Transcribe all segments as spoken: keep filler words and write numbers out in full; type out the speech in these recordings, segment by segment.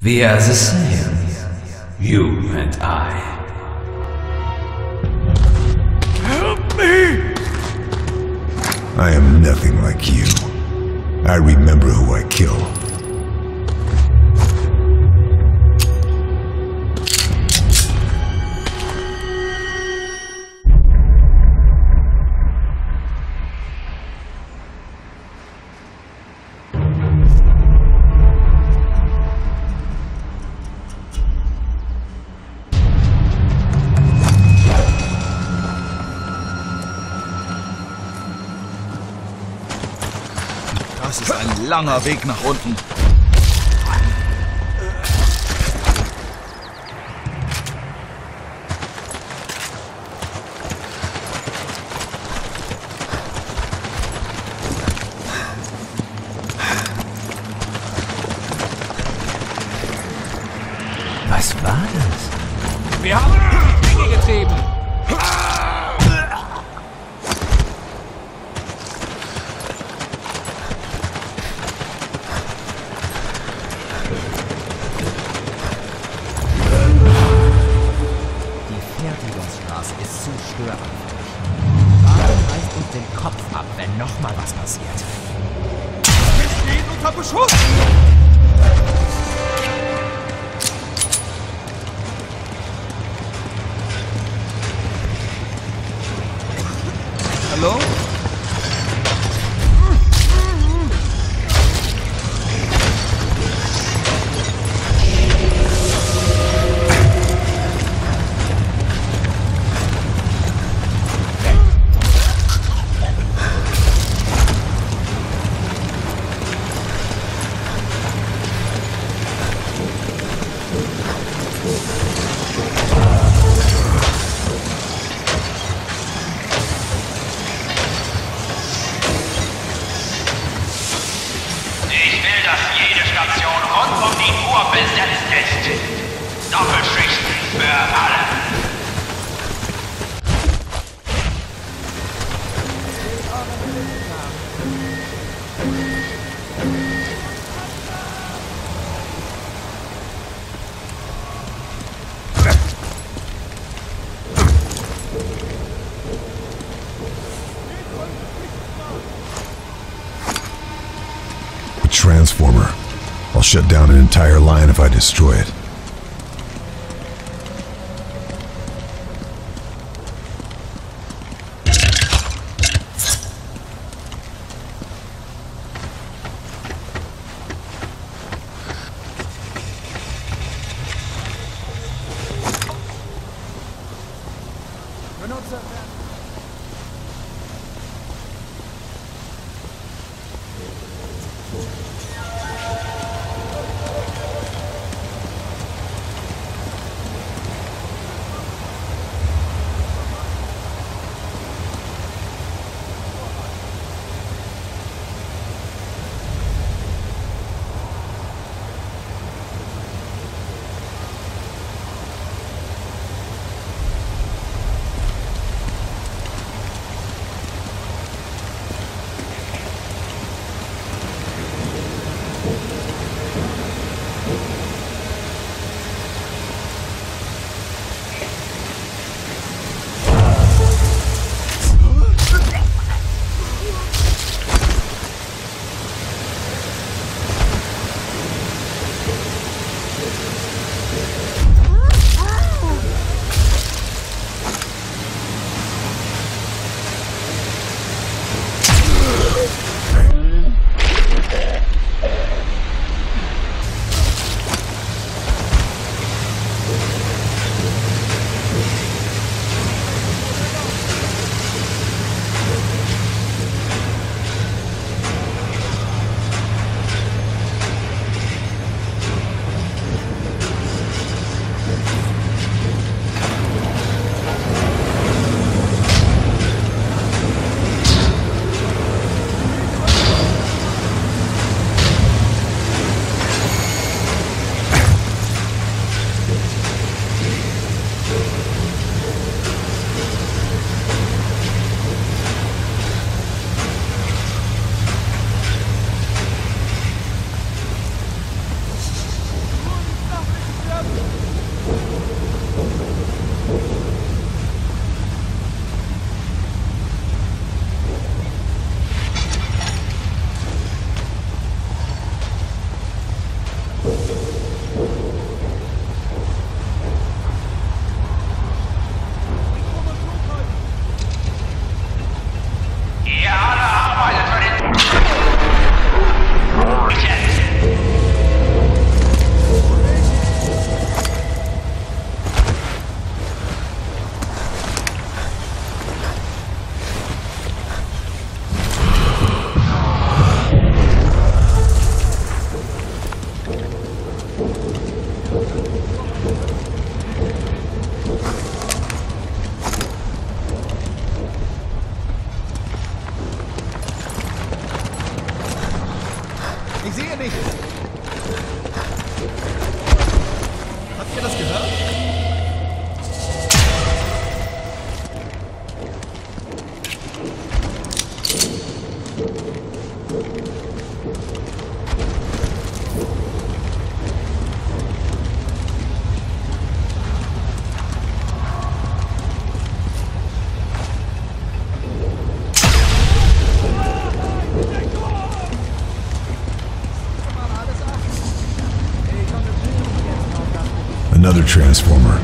We are the same, you and I. Help me! I am nothing like you. I remember who I kill. Das ist ein langer Weg nach unten. Was war das? Wir haben Dinge getrieben. Die Fertigungsstraße ist zu störanfällig. Warum reißt uns den Kopf ab, wenn nochmal was passiert? Wir stehen unter Beschuss! Hallo? Ich will, dass jede Station rund um die Uhr besetzt ist. Doppelschichten für alle. Transformer. I'll shut down an entire line if I destroy it. Another transformer.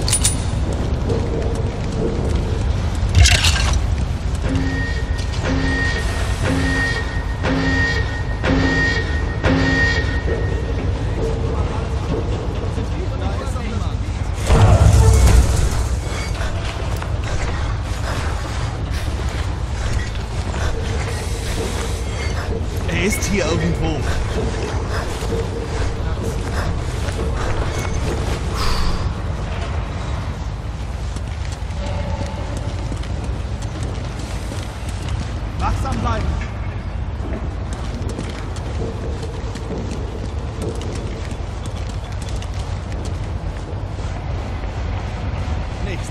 Er ist hier irgendwo. Wachsam bleiben. Nichts.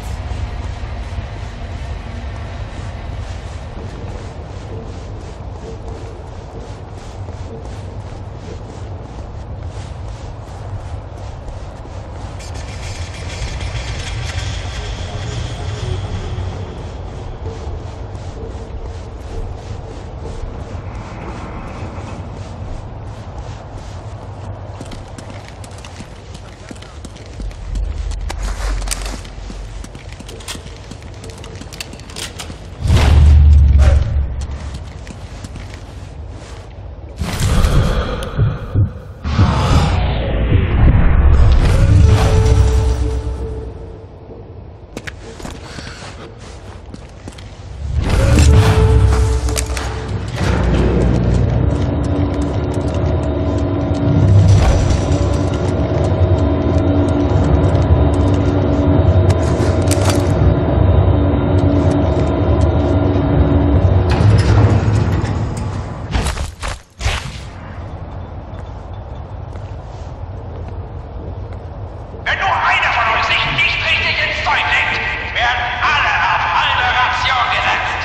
Wenn nur einer von euch sich nicht richtig ins Zeug legt, werden alle auf halbe Ration gesetzt.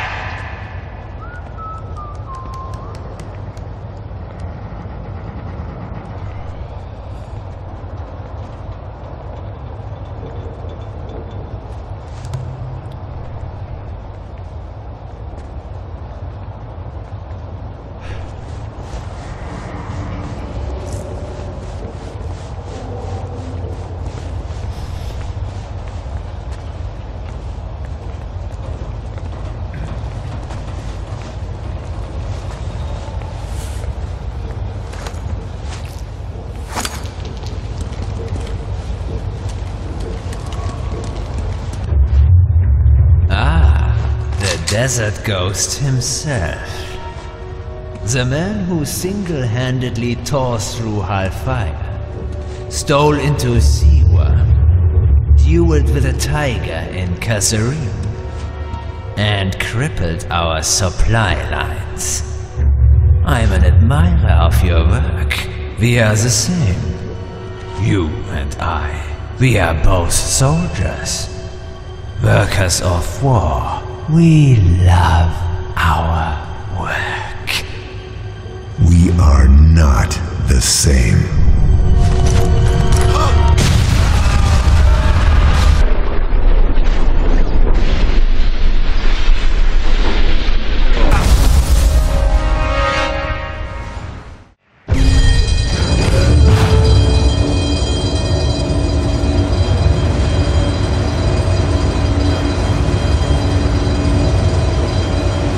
Desert Ghost himself. The man who single-handedly tore through Halfire, stole into Siwa, dueled with a tiger in Kasserine, and crippled our supply lines. I'm an admirer of your work. We are the same. You and I, we are both soldiers, workers of war. We love our work. We are not the same.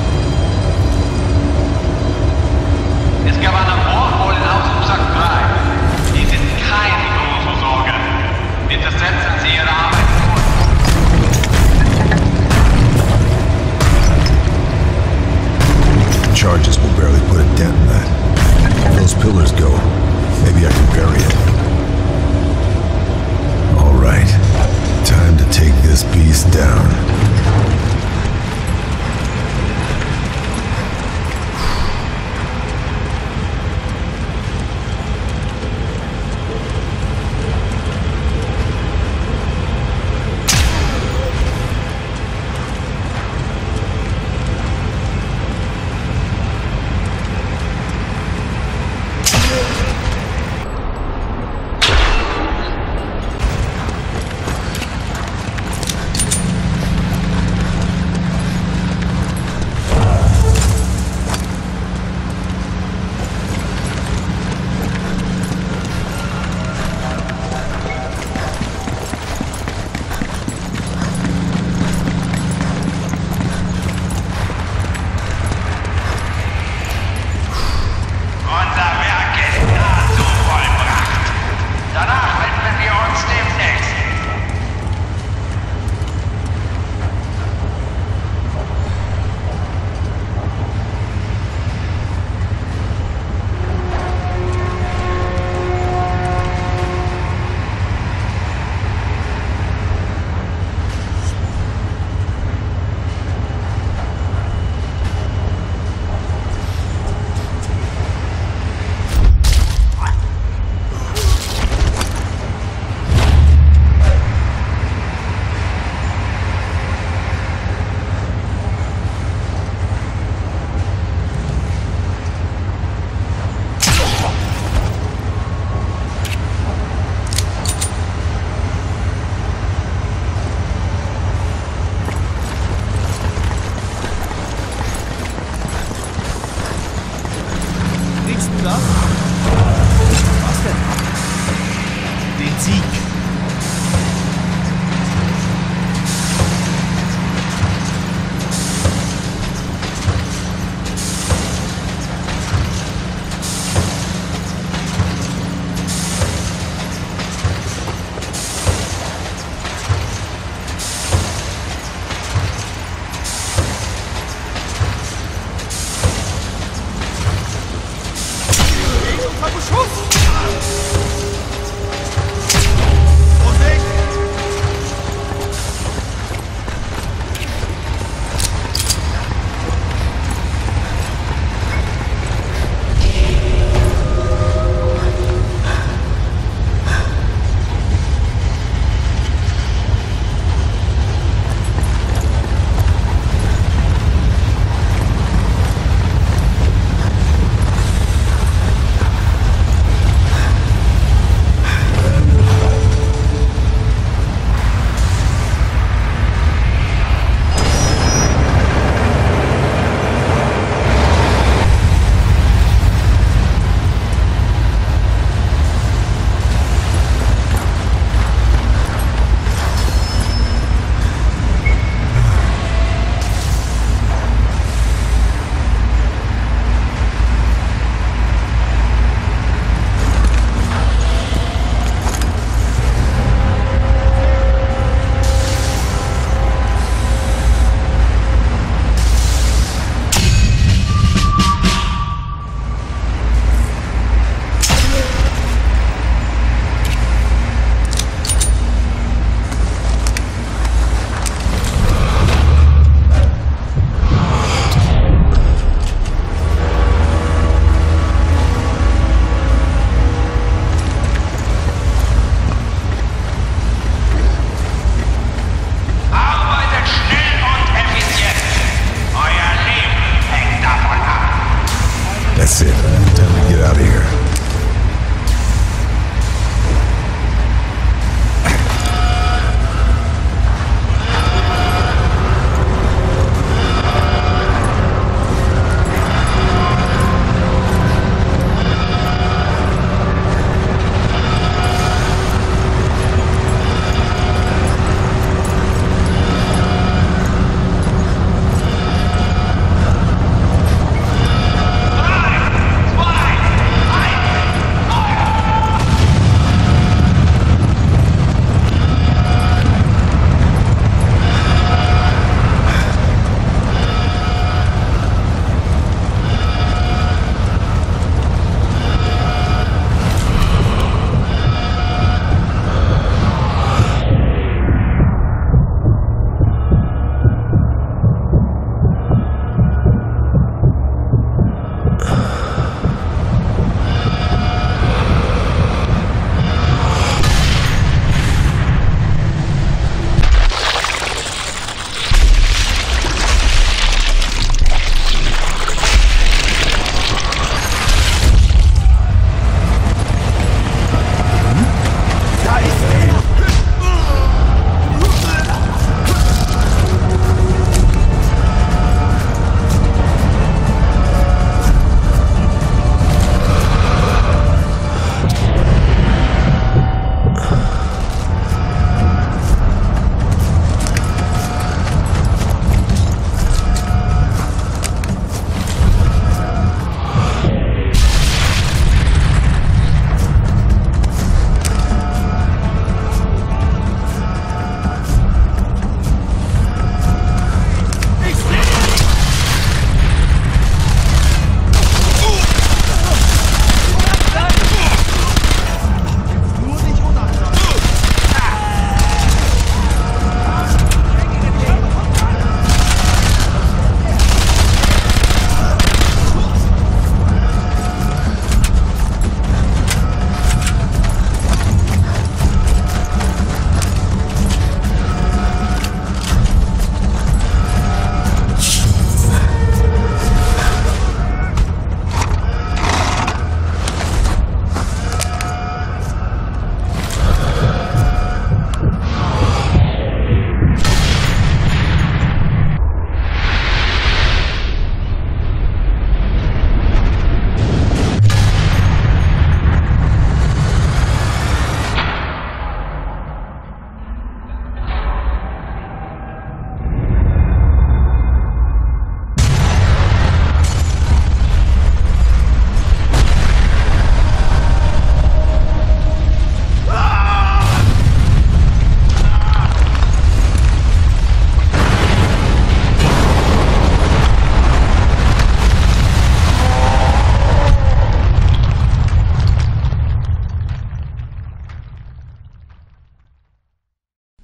Es gewann am Morgen wohl in Ausrufsack drei.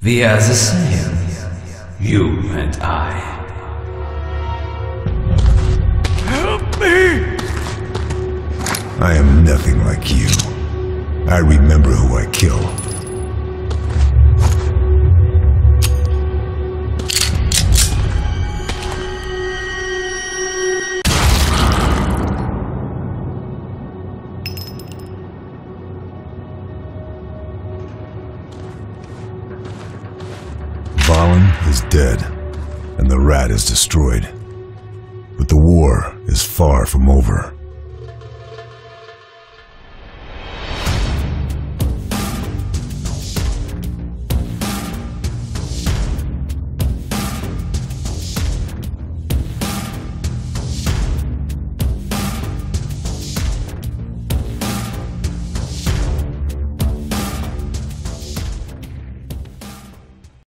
We are the same. You and I. Help me! I am nothing like you. I remember who I kill. Vahlen is dead, and the rat is destroyed. But the war is far from over.